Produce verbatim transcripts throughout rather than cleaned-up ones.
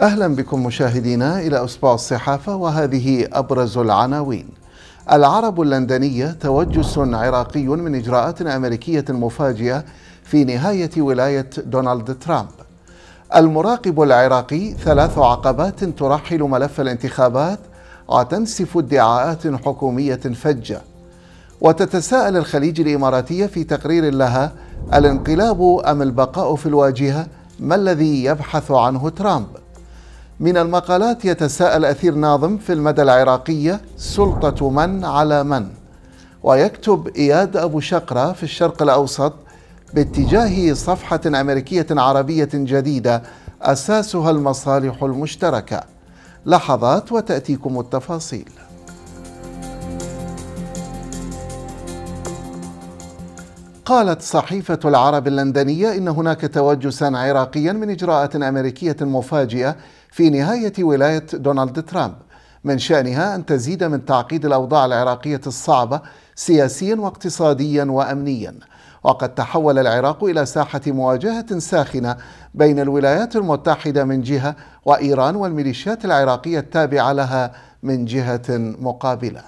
أهلا بكم مشاهدينا إلى أسبوع الصحافة، وهذه أبرز العناوين. العرب اللندنية توجس عراقي من إجراءات أمريكية مفاجئة في نهاية ولاية دونالد ترامب. المراقب العراقي: ثلاث عقبات ترحل ملف الانتخابات وتنسف ادعاءات حكومية فجة. وتتساءل الخليج الإماراتية في تقرير لها: الانقلاب أم البقاء في الواجهة؟ ما الذي يبحث عنه ترامب؟ من المقالات: يتساءل أثير ناظم في المدى العراقية: سلطة من على من؟ ويكتب إياد أبو شقرة في الشرق الأوسط: باتجاه صفحة أمريكية عربية جديدة أساسها المصالح المشتركة. لحظات وتأتيكم التفاصيل. قالت صحيفة العرب اللندنية إن هناك توجسا عراقيا من إجراءات أمريكية مفاجئة في نهاية ولاية دونالد ترامب، من شأنها أن تزيد من تعقيد الأوضاع العراقية الصعبة سياسيا واقتصاديا وأمنيا. وقد تحول العراق إلى ساحة مواجهة ساخنة بين الولايات المتحدة من جهة وإيران والميليشيات العراقية التابعة لها من جهة مقابلة.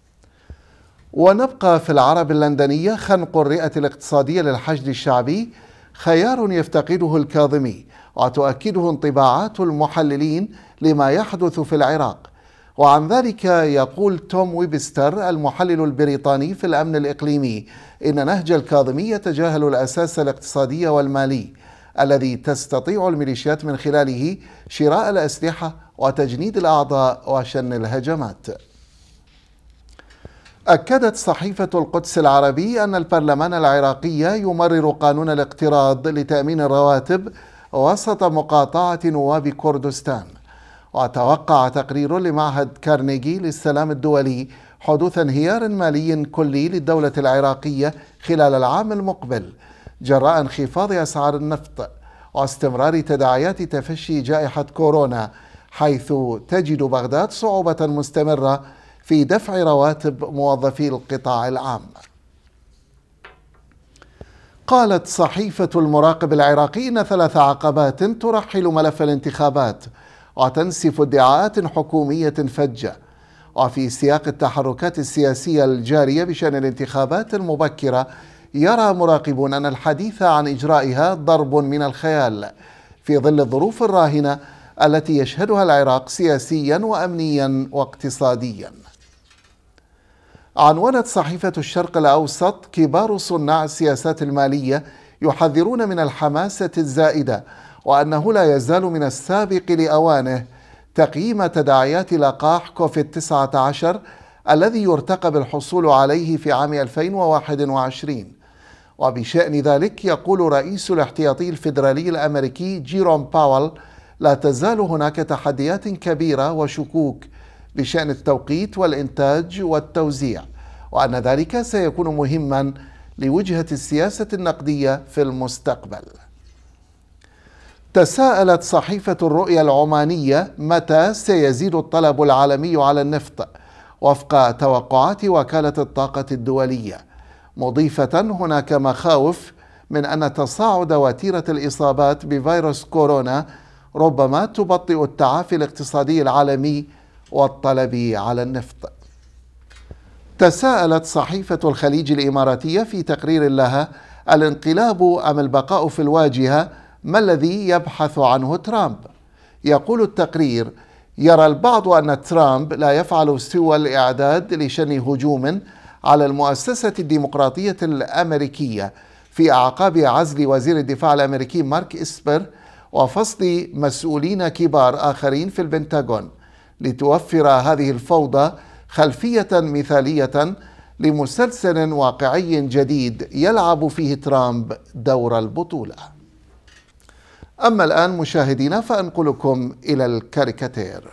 ونبقى في العرب اللندنية: خنق الرئة الاقتصادية للحشد الشعبي خيار يفتقده الكاظمي. وتؤكده انطباعات المحللين لما يحدث في العراق. وعن ذلك يقول توم ويبستر المحلل البريطاني في الأمن الإقليمي إن نهج الكاظمي يتجاهل الأساس الاقتصادي والمالي الذي تستطيع الميليشيات من خلاله شراء الأسلحة وتجنيد الأعضاء وشن الهجمات. أكدت صحيفة القدس العربي أن البرلمان العراقي يمرر قانون الاقتراض لتأمين الرواتب وسط مقاطعة نواب كردستان. وتوقع تقرير لمعهد كارنيجي للسلام الدولي حدوث انهيار مالي كلي للدولة العراقية خلال العام المقبل جراء انخفاض أسعار النفط واستمرار تداعيات تفشي جائحة كورونا، حيث تجد بغداد صعوبة مستمرة في دفع رواتب موظفي القطاع العام. قالت صحيفة المراقب العراقي إن ثلاث عقبات ترحل ملف الانتخابات وتنسف ادعاءات حكومية فجة. وفي سياق التحركات السياسية الجارية بشأن الانتخابات المبكرة، يرى مراقبون أن الحديث عن إجرائها ضرب من الخيال في ظل الظروف الراهنة التي يشهدها العراق سياسيا وأمنيا واقتصاديا. عنونت صحيفة الشرق الأوسط: كبار صناع السياسات المالية يحذرون من الحماسة الزائدة، وأنه لا يزال من السابق لأوانه تقييم تداعيات لقاح كوفيد تسعة عشر الذي يرتقب الحصول عليه في عام ألفين وواحد وعشرين. وبشأن ذلك يقول رئيس الاحتياطي الفيدرالي الأمريكي جيروم باول: لا تزال هناك تحديات كبيرة وشكوك بشأن التوقيت والإنتاج والتوزيع، وأن ذلك سيكون مهما لوجهة السياسة النقدية في المستقبل. تساءلت صحيفة الرؤيا العمانية: متى سيزيد الطلب العالمي على النفط وفق توقعات وكالة الطاقة الدولية، مضيفة: هناك مخاوف من أن تصاعد وتيرة الإصابات بفيروس كورونا ربما تبطئ التعافي الاقتصادي العالمي والطلب على النفط. تساءلت صحيفة الخليج الإماراتية في تقرير لها: الانقلاب أم البقاء في الواجهة؟ ما الذي يبحث عنه ترامب؟ يقول التقرير: يرى البعض أن ترامب لا يفعل سوى الإعداد لشن هجوم على المؤسسة الديمقراطية الأمريكية في أعقاب عزل وزير الدفاع الأمريكي مارك إسبر وفصل مسؤولين كبار آخرين في البنتاغون، لتوفر هذه الفوضى خلفية مثالية لمسلسل واقعي جديد يلعب فيه ترامب دور البطولة. أما الآن مشاهدينا فأنقلكم إلى الكاريكاتير.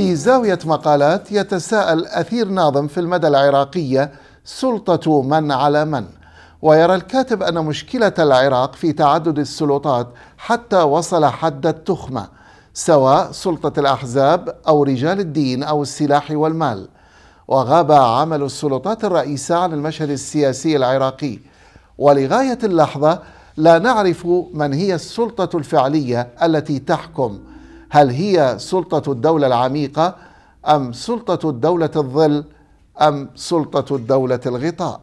في زاوية مقالات يتساءل أثير ناظم في المدى العراقية سلطة من على من؟ ويرى الكاتب أن مشكلة العراق في تعدد السلطات حتى وصل حد التخمة، سواء سلطة الأحزاب أو رجال الدين أو السلاح والمال، وغاب عمل السلطات الرئيسة عن المشهد السياسي العراقي، ولغاية اللحظة لا نعرف من هي السلطة الفعلية التي تحكم، هل هي سلطة الدولة العميقة أم سلطة الدولة الظل أم سلطة الدولة الغطاء؟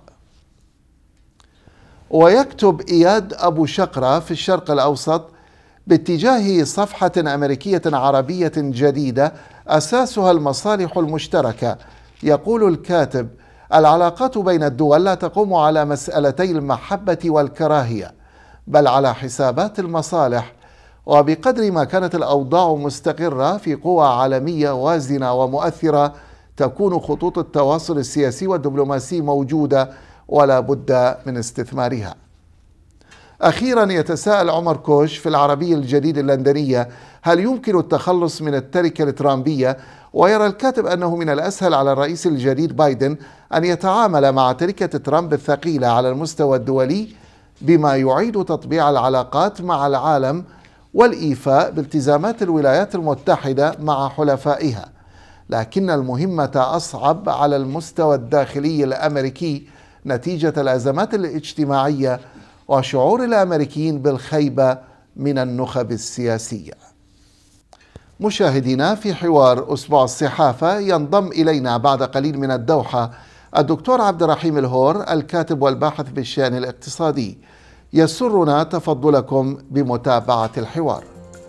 ويكتب إياد أبو شقرة في الشرق الأوسط باتجاه صفحة أمريكية عربية جديدة أساسها المصالح المشتركة. يقول الكاتب: العلاقات بين الدول لا تقوم على مسألتي المحبة والكراهية، بل على حسابات المصالح، وبقدر ما كانت الأوضاع مستقرة في قوى عالمية وازنة ومؤثرة تكون خطوط التواصل السياسي والدبلوماسي موجودة ولا بد من استثمارها. أخيرا يتساءل عمر كوش في العربية الجديدة اللندنية: هل يمكن التخلص من التركة الترامبية؟ ويرى الكاتب أنه من الأسهل على الرئيس الجديد بايدن أن يتعامل مع تركة ترامب الثقيلة على المستوى الدولي بما يعيد تطبيع العلاقات مع العالم والإيفاء بالتزامات الولايات المتحدة مع حلفائها، لكن المهمة أصعب على المستوى الداخلي الأمريكي نتيجة الأزمات الاجتماعية وشعور الأمريكيين بالخيبة من النخب السياسية. مشاهدينا، في حوار أسبوع الصحافة ينضم إلينا بعد قليل من الدوحة الدكتور عبد الرحيم الهور، الكاتب والباحث بالشأن الاقتصادي. يسرنا تفضلكم بمتابعة الحوار.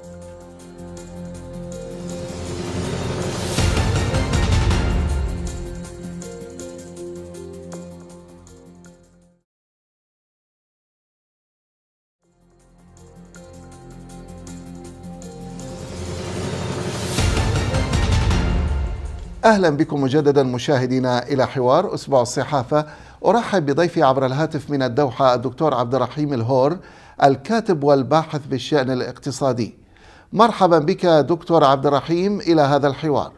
أهلا بكم مجددا مشاهدينا إلى حوار أسبوع الصحافة. أرحب بضيفي عبر الهاتف من الدوحة الدكتور عبد الرحيم الهور، الكاتب والباحث بالشأن الاقتصادي. مرحبا بك دكتور عبد الرحيم إلى هذا الحوار.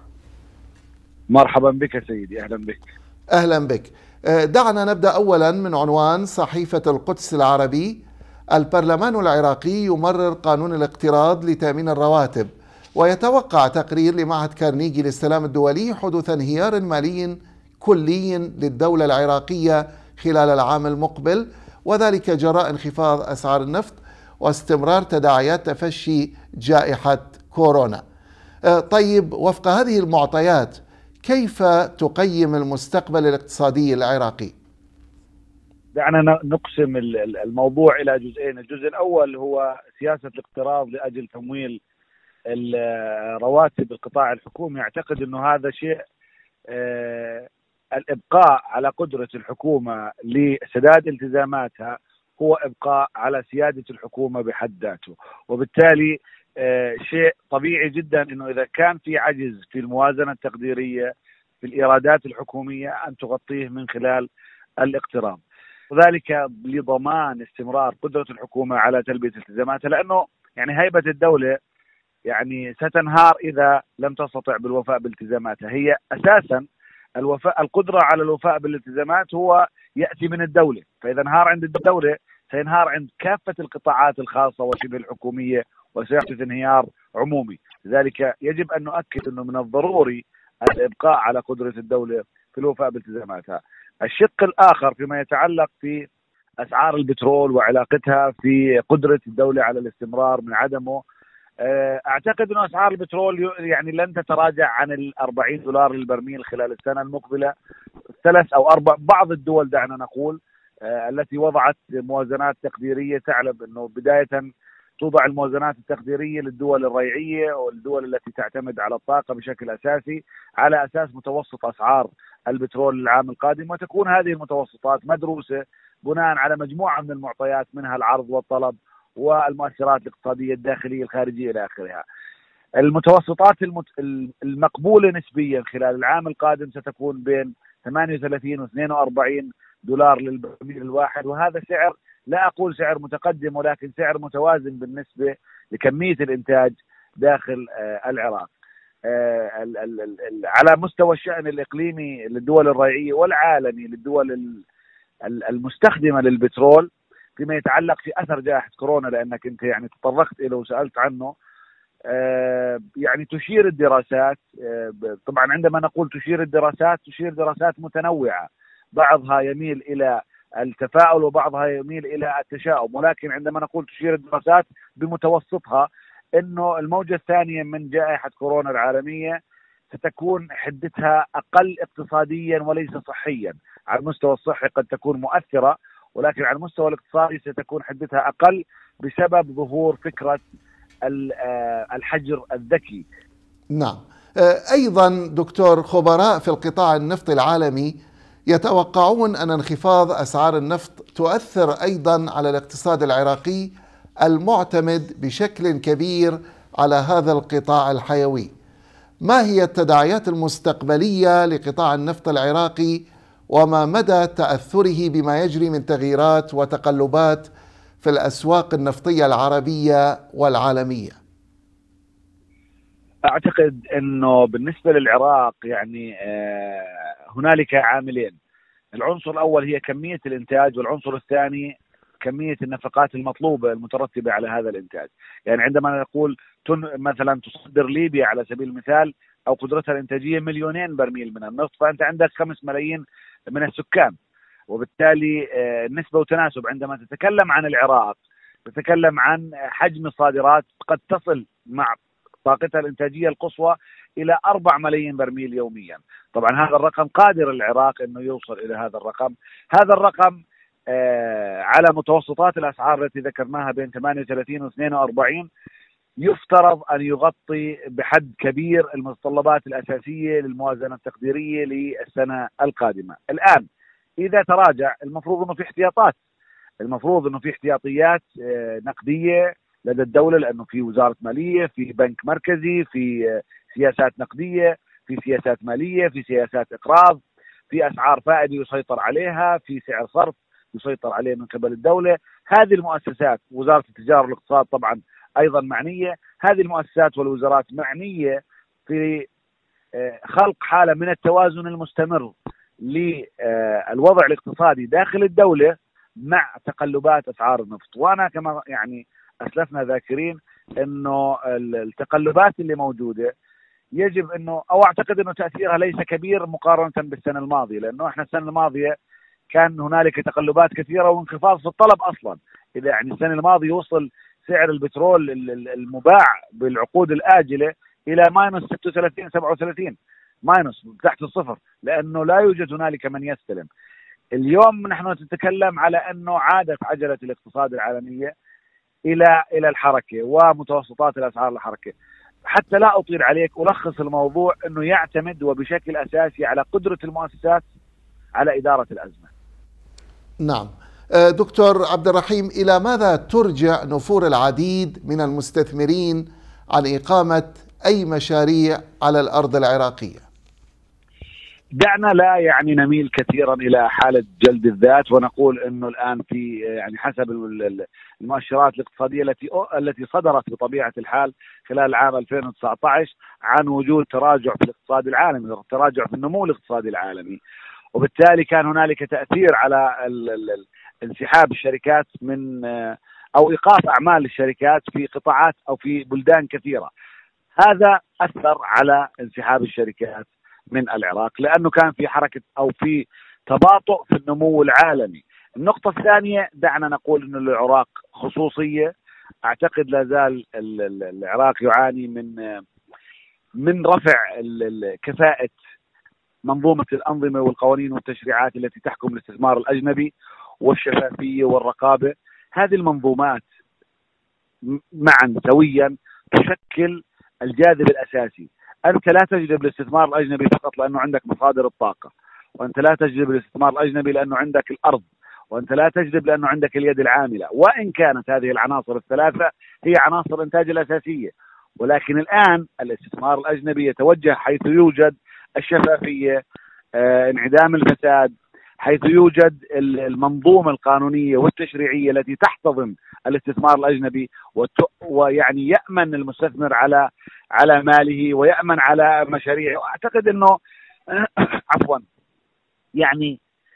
مرحبا بك سيدي، أهلا بك. أهلا بك. دعنا نبدأ أولا من عنوان صحيفة القدس العربي: البرلمان العراقي يمرر قانون الاقتراض لتأمين الرواتب، ويتوقع تقرير لمعهد كارنيجي للسلام الدولي حدوث انهيار مالي كلي للدولة العراقية خلال العام المقبل، وذلك جراء انخفاض أسعار النفط واستمرار تداعيات تفشي جائحة كورونا. طيب، وفق هذه المعطيات كيف تقيم المستقبل الاقتصادي العراقي؟ دعنا نقسم الموضوع إلى جزئين. الجزء الأول هو سياسة الاقتراض لأجل تمويل الرواتب القطاع الحكومي. أعتقد أنه هذا شيء آه الإبقاء على قدرة الحكومة لسداد التزاماتها هو إبقاء على سيادة الحكومة بحد ذاته، وبالتالي آه شيء طبيعي جدا أنه إذا كان في عجز في الموازنة التقديرية في الإيرادات الحكومية أن تغطيه من خلال الاقتراض، وذلك لضمان استمرار قدرة الحكومة على تلبية التزاماتها، لأنه يعني هيبة الدولة يعني ستنهار إذا لم تستطع بالوفاء بالتزاماتها. هي أساسا الوفاء القدرة على الوفاء بالالتزامات هو يأتي من الدولة، فإذا انهار عند الدولة سينهار عند كافة القطاعات الخاصة وشبه الحكومية وسيحدث انهيار عمومي. لذلك يجب أن نؤكد أنه من الضروري الإبقاء على قدرة الدولة في الوفاء بالتزاماتها. الشق الآخر فيما يتعلق في أسعار البترول وعلاقتها في قدرة الدولة على الاستمرار من عدمه، أعتقد أن أسعار البترول يعني لن تتراجع عن الأربعين دولار للبرميل خلال السنة المقبلة. ثلاث أو أربع بعض الدول دعنا نقول التي وضعت موازنات تقديرية تعلم أنه بداية توضع الموازنات التقديرية للدول الريعية والدول التي تعتمد على الطاقة بشكل أساسي على أساس متوسط أسعار البترول العام القادم، وتكون هذه المتوسطات مدروسة بناء على مجموعة من المعطيات منها العرض والطلب والمؤثرات الاقتصادية الداخلية الخارجية إلى آخرها. المتوسطات المقبولة نسبيا خلال العام القادم ستكون بين ثمانية وثلاثين و اثنين وأربعين دولار للبرميل الواحد، وهذا سعر لا أقول سعر متقدم ولكن سعر متوازن بالنسبة لكمية الإنتاج داخل العراق. على مستوى الشأن الإقليمي للدول الريعية والعالمي للدول المستخدمة للبترول فيما يتعلق في أثر جائحة كورونا، لأنك أنت يعني تطرقت إليه وسألت عنه. يعني تشير الدراسات، طبعا عندما نقول تشير الدراسات تشير دراسات متنوعة، بعضها يميل إلى التفاؤل وبعضها يميل إلى التشاؤم، ولكن عندما نقول تشير الدراسات بمتوسطها إنه الموجة الثانية من جائحة كورونا العالمية ستكون حدتها أقل اقتصاديا وليس صحيا. على المستوى الصحي قد تكون مؤثرة، ولكن على المستوى الاقتصادي ستكون حدتها أقل بسبب ظهور فكرة الحجر الذكي. نعم. أيضا دكتور، خبراء في القطاع النفطي العالمي يتوقعون أن انخفاض أسعار النفط تؤثر أيضا على الاقتصاد العراقي المعتمد بشكل كبير على هذا القطاع الحيوي. ما هي التداعيات المستقبلية لقطاع النفط العراقي وما مدى تأثره بما يجري من تغييرات وتقلبات في الأسواق النفطية العربية والعالمية؟ أعتقد أنه بالنسبة للعراق يعني هنالك عاملين. العنصر الأول هي كمية الإنتاج، والعنصر الثاني كمية النفقات المطلوبة المترتبة على هذا الإنتاج. يعني عندما نقول مثلا تصدر ليبيا على سبيل المثال أو قدرتها الإنتاجية مليونين برميل من النفط، فأنت عندك خمس ملايين من السكان، وبالتالي نسبة وتناسب. عندما تتكلم عن العراق تتكلم عن حجم الصادرات قد تصل مع طاقتها الإنتاجية القصوى إلى أربع ملايين برميل يوميا. طبعا هذا الرقم قادر العراق أنه يوصل إلى هذا الرقم. هذا الرقم آه على متوسطات الأسعار التي ذكرناها بين ثمانية وثلاثين و اثنين وأربعين يفترض أن يغطي بحد كبير المتطلبات الأساسية للموازنة التقديرية للسنة القادمة. الآن إذا تراجع المفروض أنه في احتياطات، المفروض أنه في احتياطيات آه نقدية لدى الدولة، لأنه في وزارة مالية، في بنك مركزي، في آه سياسات نقدية، في سياسات مالية، في سياسات إقراض، في أسعار فائدة يسيطر عليها، في سعر صرف يسيطر عليه من قبل الدولة. هذه المؤسسات، وزارة التجارة والاقتصاد طبعا أيضا معنية، هذه المؤسسات والوزارات معنية في خلق حالة من التوازن المستمر للوضع الاقتصادي داخل الدولة مع تقلبات أسعار النفط. وأنا كما يعني أسلفنا ذاكرين أنه التقلبات اللي موجودة يجب أنه أو أعتقد أنه تأثيرها ليس كبير مقارنة بالسنة الماضية، لأنه إحنا السنة الماضية كان هنالك تقلبات كثيرة وانخفاض في الطلب أصلا. إذا يعني السنة الماضية وصل سعر البترول المباع بالعقود الآجلة إلى ماينس ستة وثلاثين سبعة وثلاثين، ماينس تحت الصفر، لأنه لا يوجد هنالك من يستلم. اليوم نحن نتكلم على أنه عادت عجلة الاقتصاد العالمية إلى إلى الحركة ومتوسطات الأسعار الحركة. حتى لا أطيل عليك ألخص الموضوع أنه يعتمد وبشكل أساسي على قدرة المؤسسات على إدارة الأزمة. نعم. دكتور عبد الرحيم، إلى ماذا ترجع نفور العديد من المستثمرين عن إقامة أي مشاريع على الأرض العراقية؟ دعنا لا يعني نميل كثيرا إلى حالة جلد الذات ونقول أنه الآن في يعني حسب المؤشرات الاقتصادية التي التي صدرت بطبيعة الحال خلال العام ألفين وتسعة عشر عن وجود تراجع في الاقتصاد العالمي، تراجع في النمو الاقتصادي العالمي، وبالتالي كان هنالك تأثير على انسحاب الشركات من أو إيقاف أعمال الشركات في قطاعات أو في بلدان كثيرة. هذا أثر على انسحاب الشركات من العراق لأنه كان في حركة أو في تباطؤ في النمو العالمي. النقطة الثانية، دعنا نقول أن العراق خصوصية. أعتقد لا زال العراق يعاني من من رفع كفاءة منظومة الأنظمة والقوانين والتشريعات التي تحكم الاستثمار الأجنبي والشفافية والرقابة. هذه المنظومات معا سويا تشكل الجاذب الأساسي. أنت لا تجذب الاستثمار الأجنبي فقط لأنه عندك مصادر الطاقة، وأنت لا تجذب الاستثمار الأجنبي لأنه عندك الأرض، وأنت لا تجذب لأنه عندك اليد العاملة، وإن كانت هذه العناصر الثلاثة هي عناصر الإنتاج الأساسية. ولكن الآن الاستثمار الأجنبي يتوجه حيث يوجد الشفافية، آه، انعدام الفساد. حيث يوجد المنظومة القانونية والتشريعية التي تحتضن الاستثمار الأجنبي، ويعني يأمن المستثمر على على ماله ويأمن على مشاريعه. وأعتقد أنه عفوا يعني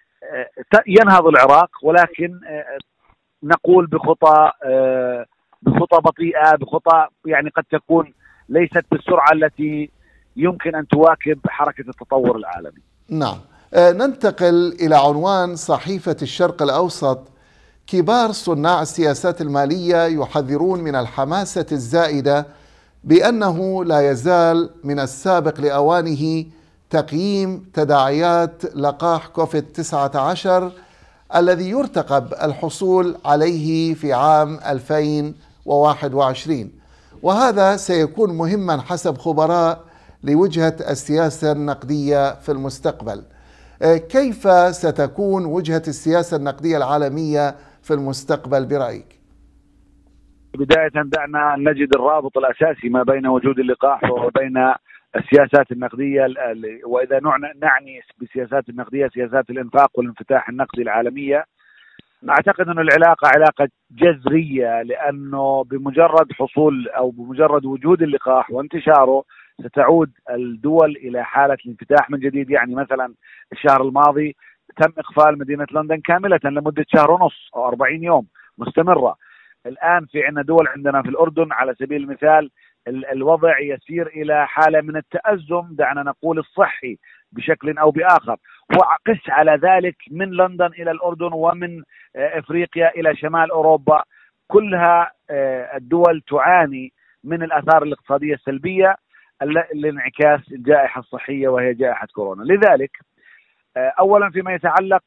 ينهض العراق، ولكن نقول بخطى بخطى بطيئة، بخطى يعني قد تكون ليست بالسرعة التي يمكن أن تواكب حركة التطور العالمي. نعم. ننتقل إلى عنوان صحيفة الشرق الأوسط. كبار صناع السياسات المالية يحذرون من الحماسة الزائدة بأنه لا يزال من السابق لأوانه تقييم تداعيات لقاح كوفيد تسعة عشر الذي يرتقب الحصول عليه في عام ألفين وواحد وعشرين، وهذا سيكون مهما حسب خبراء لوجهة السياسة النقدية في المستقبل. كيف ستكون وجهة السياسة النقدية العالمية في المستقبل برأيك؟ بداية دعنا نجد الرابط الأساسي ما بين وجود اللقاح وبين السياسات النقدية، وإذا نعني بالسياسات النقدية سياسات الإنفاق والانفتاح النقدي العالمية. أعتقد أن العلاقة علاقة جذرية، لأنه بمجرد حصول أو بمجرد وجود اللقاح وانتشاره ستعود الدول إلى حالة الانفتاح من جديد. يعني مثلا الشهر الماضي تم إقفال مدينة لندن كاملة لمدة شهر ونص أو أربعين يوم مستمرة. الآن في عندنا دول، عندنا في الأردن على سبيل المثال الوضع يسير إلى حالة من التأزم، دعنا نقول الصحي بشكل أو بآخر. وقس على ذلك من لندن إلى الأردن، ومن إفريقيا إلى شمال أوروبا، كلها الدول تعاني من الآثار الاقتصادية السلبية لانعكاس الجائحة الصحية وهي جائحة كورونا. لذلك أولا فيما يتعلق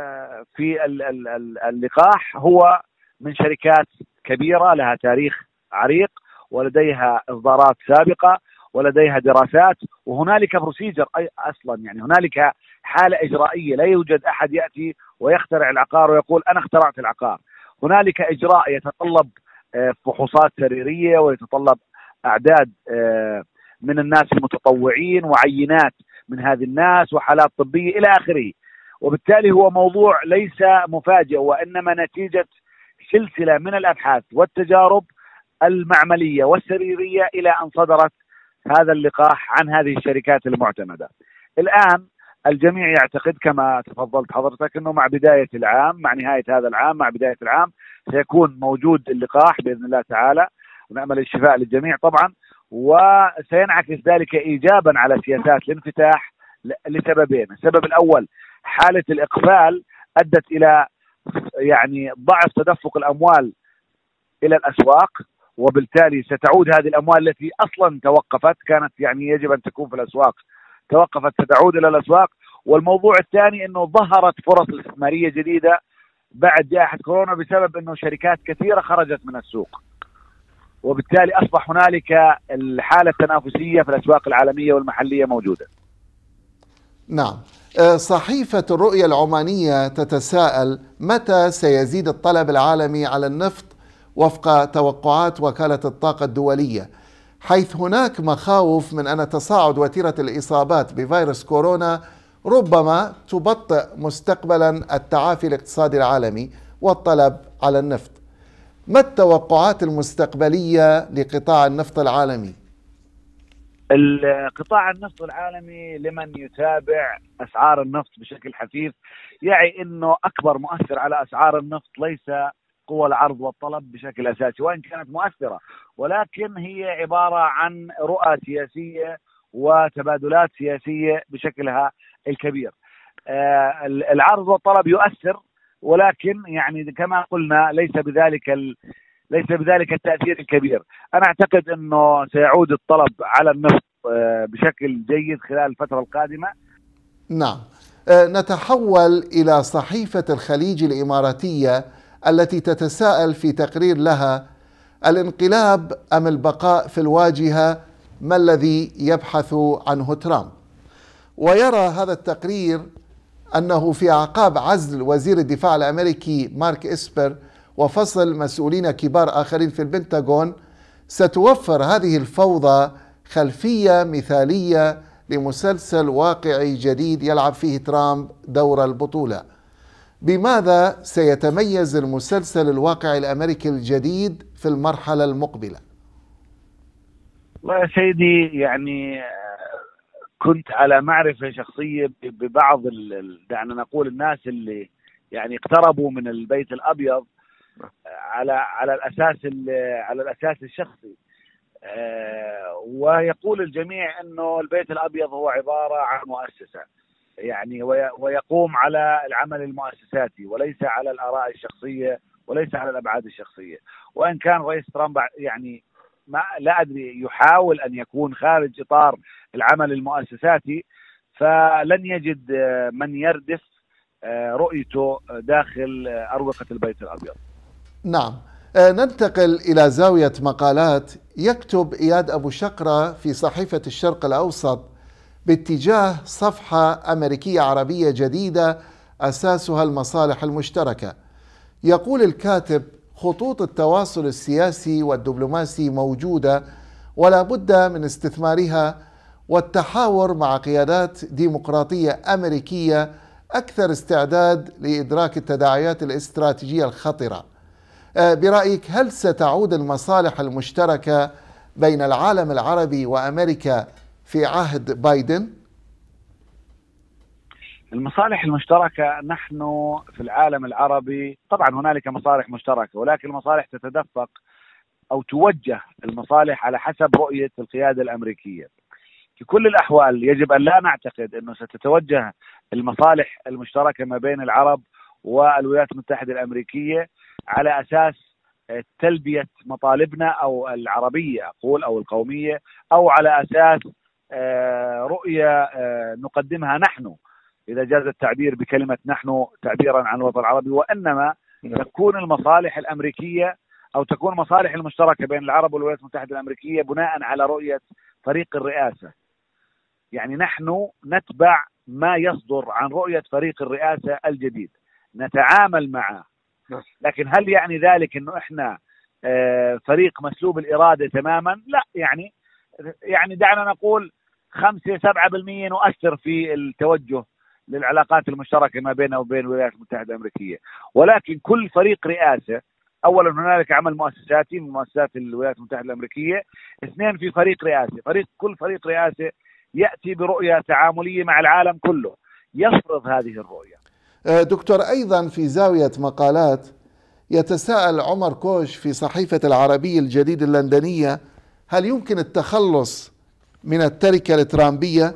في اللقاح، هو من شركات كبيرة لها تاريخ عريق ولديها إصدارات سابقة ولديها دراسات، وهنالك بروسيجر أي أصلا، يعني هنالك حالة إجرائية. لا يوجد أحد يأتي ويخترع العقار ويقول أنا اخترعت العقار. هنالك إجراء يتطلب فحوصات سريرية ويتطلب أعداد من الناس المتطوعين وعينات من هذه الناس وحالات طبية إلى آخره. وبالتالي هو موضوع ليس مفاجئ، وإنما نتيجة سلسلة من الأبحاث والتجارب المعملية والسريرية إلى أن صدرت هذا اللقاح عن هذه الشركات المعتمدة. الآن الجميع يعتقد كما تفضلت حضرتك أنه مع بداية العام، مع نهاية هذا العام، مع بداية العام سيكون موجود اللقاح بإذن الله تعالى، ونأمل الشفاء للجميع طبعا. وسينعكس ذلك إيجابا على سياسات الانفتاح لسببين. السبب الأول، حالة الإقفال أدت إلى يعني ضعف تدفق الأموال إلى الأسواق، وبالتالي ستعود هذه الأموال التي أصلا توقفت، كانت يعني يجب أن تكون في الأسواق، توقفت، ستعود إلى الأسواق. والموضوع الثاني أنه ظهرت فرص استثمارية جديدة بعد جائحة كورونا بسبب أنه شركات كثيرة خرجت من السوق، وبالتالي أصبح هنالك الحالة التنافسية في الأسواق العالمية والمحلية موجودة. نعم. صحيفة الرؤية العمانية تتساءل متى سيزيد الطلب العالمي على النفط وفق توقعات وكالة الطاقة الدولية، حيث هناك مخاوف من أن تصاعد وتيرة الإصابات بفيروس كورونا ربما تبطئ مستقبلا التعافي الاقتصادي العالمي والطلب على النفط. ما التوقعات المستقبلية لقطاع النفط العالمي؟ القطاع النفط العالمي لمن يتابع أسعار النفط بشكل حثيث يعي أنه أكبر مؤثر على أسعار النفط ليس قوى العرض والطلب بشكل أساسي، وإن كانت مؤثرة، ولكن هي عبارة عن رؤى سياسية وتبادلات سياسية بشكلها الكبير. العرض والطلب يؤثر، ولكن يعني كما قلنا ليس بذلك ال... ليس بذلك التأثير الكبير. أنا أعتقد أنه سيعود الطلب على النفط بشكل جيد خلال الفترة القادمة. نعم. نتحول إلى صحيفة الخليج الإماراتية التي تتساءل في تقرير لها: الانقلاب أم البقاء في الواجهة؟ ما الذي يبحث عنه ترامب؟ ويرى هذا التقرير أنه في أعقاب عزل وزير الدفاع الأمريكي مارك إسبر وفصل مسؤولين كبار آخرين في البنتاغون ستوفر هذه الفوضى خلفية مثالية لمسلسل واقعي جديد يلعب فيه ترامب دور البطولة. بماذا سيتميز المسلسل الواقعي الأمريكي الجديد في المرحلة المقبلة؟ والله يا سيدي، يعني كنت على معرفة شخصية ببعض دعنا نقول الناس اللي يعني اقتربوا من البيت الأبيض على على الأساس على الأساس الشخصي، ويقول الجميع أنه البيت الأبيض هو عبارة عن مؤسسة، يعني ويقوم على العمل المؤسساتي وليس على الآراء الشخصية وليس على الأبعاد الشخصية. وإن كان رئيس ترامب يعني ما لا أدري يحاول أن يكون خارج إطار العمل المؤسساتي، فلن يجد من يردف رؤيته داخل أروقة البيت الأبيض. نعم، ننتقل إلى زاوية مقالات. يكتب إياد أبو شقرة في صحيفة الشرق الأوسط باتجاه صفحة أمريكية عربية جديدة أساسها المصالح المشتركة. يقول الكاتب: خطوط التواصل السياسي والدبلوماسي موجودة ولا بد من استثمارها والتحاور مع قيادات ديمقراطية أمريكية أكثر استعداد لإدراك التداعيات الاستراتيجية الخطرة. برأيك هل ستعود المصالح المشتركة بين العالم العربي وأمريكا في عهد بايدن؟ المصالح المشتركة، نحن في العالم العربي طبعا هنالك مصالح مشتركة، ولكن المصالح تتدفق أو توجه المصالح على حسب رؤية القيادة الأمريكية. في كل الأحوال يجب أن لا نعتقد أنه ستتوجه المصالح المشتركة ما بين العرب والولايات المتحدة الأمريكية على أساس تلبية مطالبنا أو العربية أقول أو القومية، أو على أساس رؤية نقدمها نحن، إذا جاز التعبير بكلمة نحن تعبيرا عن الوطن العربي، وإنما تكون المصالح الأمريكية أو تكون المصالح المشتركة بين العرب والولايات المتحدة الأمريكية بناء على رؤية فريق الرئاسة. يعني نحن نتبع ما يصدر عن رؤية فريق الرئاسة الجديد، نتعامل معه. لكن هل يعني ذلك انه احنا فريق مسلوب الإرادة تماما؟ لا، يعني يعني دعنا نقول خمسة سبعة بالمئة نؤثر في التوجه للعلاقات المشتركة ما بيننا وبين الولايات المتحدة الأمريكية، ولكن كل فريق رئاسة، أولا هنالك عمل مؤسساتي من مؤسسات الولايات المتحدة الأمريكية، اثنين في فريق رئاسي، فريق كل فريق رئاسة يأتي برؤية تعاملية مع العالم كله يفرض هذه الرؤية. دكتور، أيضا في زاوية مقالات يتساءل عمر كوش في صحيفة العربية الجديد اللندنية: هل يمكن التخلص من التركة الترامبية؟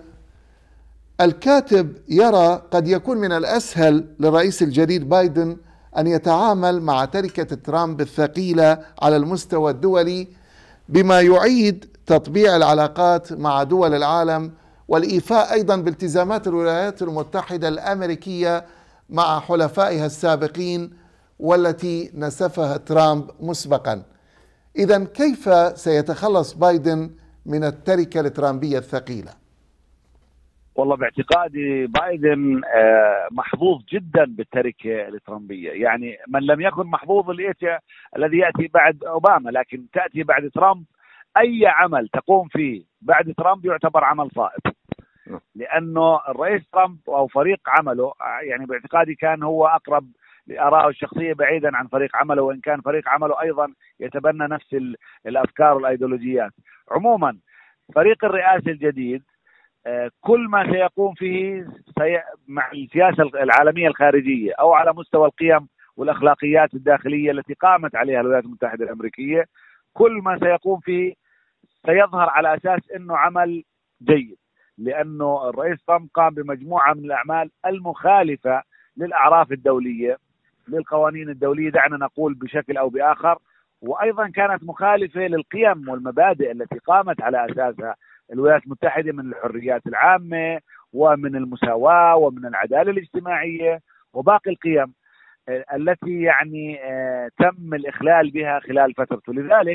الكاتب يرى قد يكون من الأسهل للرئيس الجديد بايدن أن يتعامل مع تركة ترامب الثقيلة على المستوى الدولي بما يعيد تطبيع العلاقات مع دول العالم والإيفاء أيضا بالتزامات الولايات المتحدة الأمريكية مع حلفائها السابقين والتي نسفها ترامب مسبقا. إذن كيف سيتخلص بايدن من التركة الترامبية الثقيلة؟ والله باعتقادي بايدن محظوظ جدا بالتركة الترامبية. يعني من لم يكن محظوظ الذي يأتي بعد أوباما، لكن تأتي بعد ترامب أي عمل تقوم فيه بعد ترامب يعتبر عمل صائب، لأنه الرئيس ترامب أو فريق عمله يعني باعتقادي كان هو أقرب لآرائه الشخصية بعيدا عن فريق عمله، وإن كان فريق عمله أيضا يتبنى نفس الأفكار والأيديولوجيات. عموما فريق الرئاسة الجديد كل ما سيقوم فيه سي... مع السياسة العالمية الخارجية أو على مستوى القيم والأخلاقيات الداخلية التي قامت عليها الولايات المتحدة الأمريكية، كل ما سيقوم فيه سيظهر على أساس أنه عمل جيد، لأنه الرئيس ترامب قام بمجموعة من الأعمال المخالفة للأعراف الدولية، للقوانين الدولية دعنا نقول بشكل أو بآخر، وأيضا كانت مخالفة للقيم والمبادئ التي قامت على أساسها الولايات المتحدة من الحريات العامة ومن المساواة ومن العدالة الاجتماعية وباقي القيم التي يعني تم الإخلال بها خلال فترته. لذلك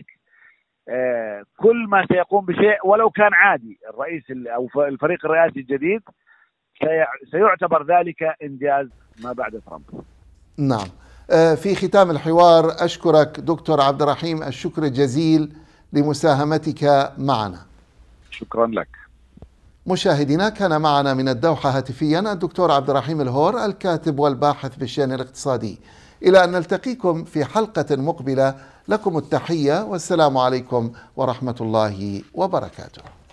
كل ما سيقوم بشيء ولو كان عادي الرئيس أو الفريق الرئاسي الجديد سيعتبر ذلك إنجاز ما بعد ترامب. نعم. في ختام الحوار أشكرك دكتور عبد الرحيم الشكر الجزيل لمساهمتك معنا. شكرا لك. مشاهدينا، كان معنا من الدوحة هاتفيا الدكتور عبد الرحيم الهور، الكاتب والباحث بالشأن الاقتصادي. إلى أن نلتقيكم في حلقة مقبلة، لكم التحية والسلام عليكم ورحمة الله وبركاته.